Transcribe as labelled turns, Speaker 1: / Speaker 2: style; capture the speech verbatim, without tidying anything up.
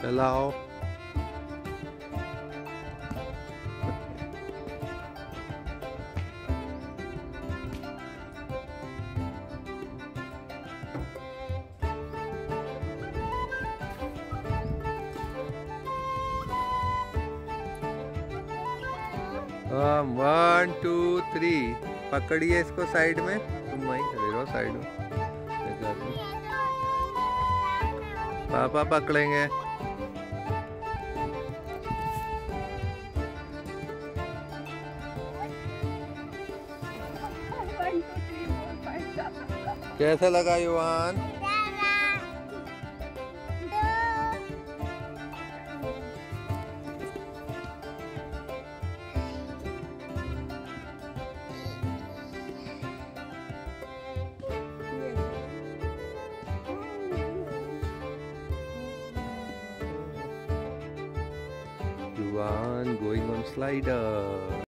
Speaker 1: चलाओ। One two three, पकड़िए इसको साइड में। तुम वहीं खड़े रहो साइड में। पापा पकड़ेंगे। कैसा लगा युवान? Yuvaan going on slider.